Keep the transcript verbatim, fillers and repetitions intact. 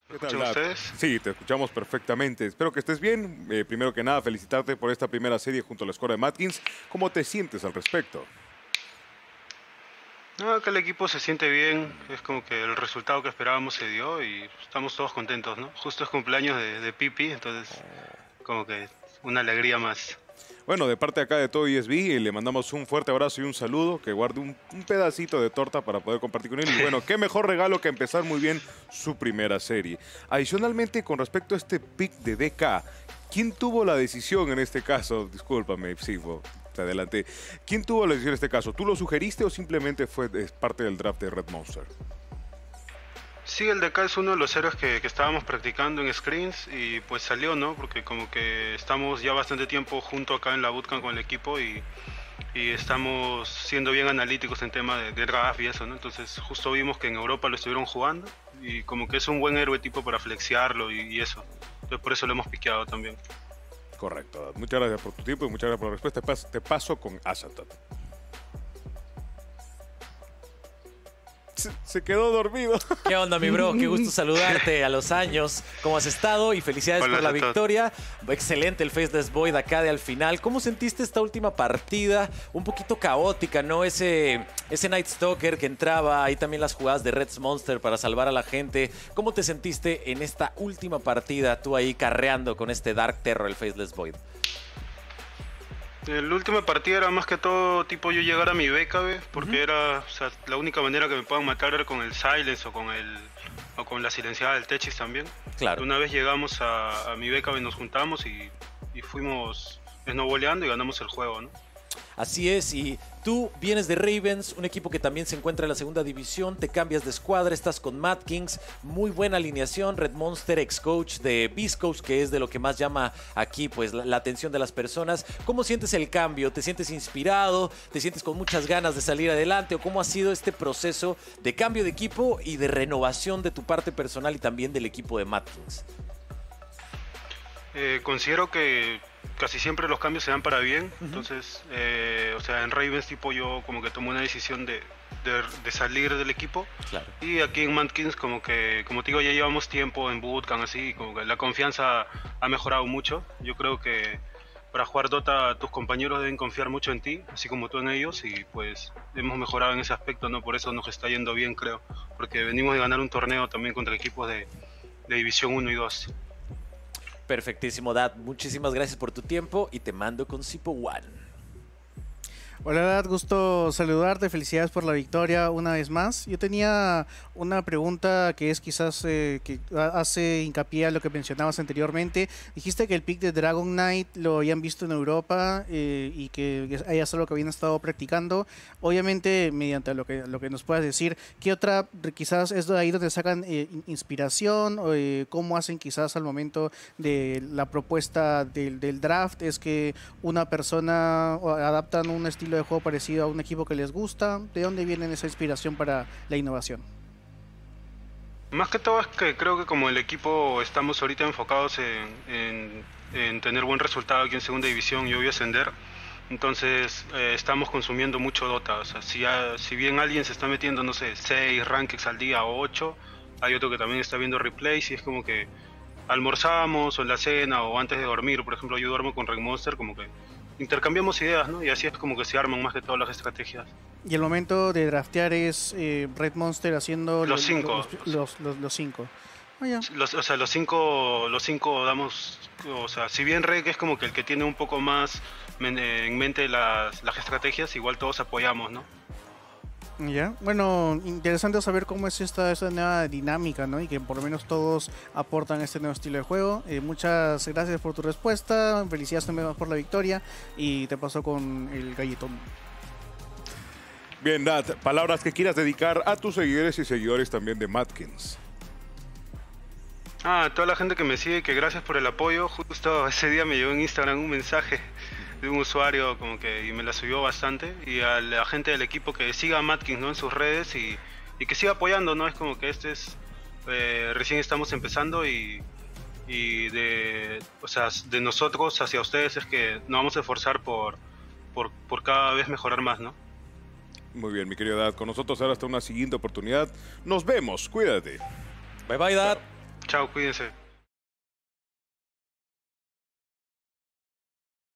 ¿Me escuchan ustedes? Sí, te escuchamos perfectamente. Espero que estés bien. Eh, primero que nada, felicitarte por esta primera serie junto a la escuadra de Matkins. ¿Cómo te sientes al respecto? No, acá el equipo se siente bien. Es como que el resultado que esperábamos se dio y estamos todos contentos, ¿no? Justo es cumpleaños de, de Pipi, entonces como que una alegría más. Bueno, de parte acá de todo E S B, le mandamos un fuerte abrazo y un saludo, que guarde un, un pedacito de torta para poder compartir con él. Y bueno, qué mejor regalo que empezar muy bien su primera serie. Adicionalmente, con respecto a este pick de D K, ¿quién tuvo la decisión en este caso? Discúlpame, sí, bueno, te adelanté. ¿Quién tuvo la decisión en este caso? ¿Tú lo sugeriste o simplemente fue es parte del draft de Red Monster? Sí, el de acá es uno de los héroes que, que estábamos practicando en screens y pues salió, ¿no? Porque como que estamos ya bastante tiempo junto acá en la bootcamp con el equipo y, y estamos siendo bien analíticos en tema de, de draft y eso, ¿no? Entonces justo vimos que en Europa lo estuvieron jugando y como que es un buen héroe tipo para flexearlo y, y eso. Entonces por eso lo hemos piqueado también. Correcto. Muchas gracias por tu tiempo y muchas gracias por la respuesta. Te paso, te paso con Asatot. Se quedó dormido. ¿Qué onda, mi bro? Qué gusto saludarte a los años. ¿Cómo has estado? Y felicidades Hola, por la Satot. victoria. Excelente el Faceless Void acá de al final. ¿Cómo sentiste esta última partida? Un poquito caótica, ¿no? Ese, ese Night Stalker que entraba, ahí también las jugadas de Red Monster para salvar a la gente. ¿Cómo te sentiste en esta última partida, tú ahí carreando con este Dark Terror, el Faceless Void? La última partida era más que todo tipo yo llegar a mi B K B, porque uh-huh. era, o sea, la única manera que me puedan matar era con el Silence o con el o con la silenciada del Techis también. Claro. Una vez llegamos a, a mi B K B, nos juntamos y, y fuimos snowboleando y ganamos el juego, ¿no? Así es, y tú vienes de Ravens, un equipo que también se encuentra en la segunda división, te cambias de escuadra, estás con Mad Kings, muy buena alineación, Red Monster, ex coach de Beast Coast, que es de lo que más llama aquí pues la, la atención de las personas. ¿Cómo sientes el cambio? ¿Te sientes inspirado? ¿Te sientes con muchas ganas de salir adelante? ¿O cómo ha sido este proceso de cambio de equipo y de renovación de tu parte personal y también del equipo de Mad Kings? Eh, considero que casi siempre los cambios se dan para bien, uh-huh. entonces, eh, o sea, en Ravens tipo yo como que tomé una decisión de, de, de salir del equipo, claro. Y aquí en Mad Kings como que, como te digo, ya llevamos tiempo en bootcamp así, como que la confianza ha mejorado mucho. Yo creo que para jugar Dota tus compañeros deben confiar mucho en ti, así como tú en ellos, y pues hemos mejorado en ese aspecto, ¿no? Por eso nos está yendo bien, creo, porque venimos de ganar un torneo también contra equipos de, de División uno y dos. Perfectísimo, Dad. Muchísimas gracias por tu tiempo y te mando con Sipo One. Hola, Dad. Gusto saludarte. Felicidades por la victoria una vez más. Yo tenía una pregunta que es quizás eh, que hace hincapié a lo que mencionabas anteriormente. Dijiste que el pick de Dragon Knight lo habían visto en Europa eh, y que es algo que habían estado practicando. Obviamente, mediante lo que, lo que nos puedas decir, ¿qué otra quizás es de ahí donde sacan eh, inspiración? O, eh, ¿cómo hacen quizás al momento de la propuesta del, del draft? ¿Es que una persona o adaptan un estilo de juego parecido a un equipo que les gusta? ¿De dónde viene esa inspiración para la innovación? Más que todo es que creo que como el equipo estamos ahorita enfocados en, en, en tener buen resultado aquí en segunda división y hoy ascender, entonces eh, estamos consumiendo mucho Dota. O sea, si, a, si bien alguien se está metiendo, no sé, seis rankings al día o ocho, hay otro que también está viendo replays y es como que almorzamos o en la cena o antes de dormir, por ejemplo yo duermo con Red Monster, como que intercambiamos ideas, ¿no? Y así es como que se arman más que todas las estrategias. Y el momento de draftear es eh, Red Monster haciendo los cinco. Los, los, los, los cinco. Oh, yeah. los, o sea, los cinco, los cinco damos, o sea, si bien Reg es como que el que tiene un poco más en mente las, las estrategias, igual todos apoyamos, ¿no? Ya, bueno, interesante saber cómo es esta, esta nueva dinámica, ¿no? Y que por lo menos todos aportan este nuevo estilo de juego. Eh, muchas gracias por tu respuesta, felicidades también por la victoria y te paso con el galletón. Bien, Nat, palabras que quieras dedicar a tus seguidores y seguidores también de Mad Kings. Ah, a toda la gente que me sigue, que gracias por el apoyo. Justo ese día me llegó en Instagram un mensaje de un usuario como que y me la subió bastante, y a la gente del equipo que siga a Mad Kings, ¿no? En sus redes y, y que siga apoyando, ¿no? Es como que este es eh, recién estamos empezando y, y de, o sea, de nosotros hacia ustedes es que nos vamos a esforzar por, por, por cada vez mejorar más, ¿no? Muy bien, mi querido Dad, con nosotros ahora hasta una siguiente oportunidad. Nos vemos, cuídate. Bye bye, Dad. Chao, cuídense.